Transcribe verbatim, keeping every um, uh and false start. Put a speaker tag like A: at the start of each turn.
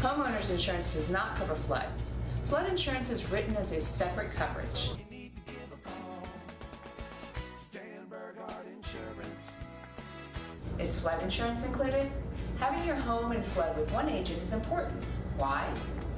A: Homeowners insurance does not cover floods. Flood insurance is written as a separate coverage. Is flood insurance included? Having your home in flood with one agent is important. Why?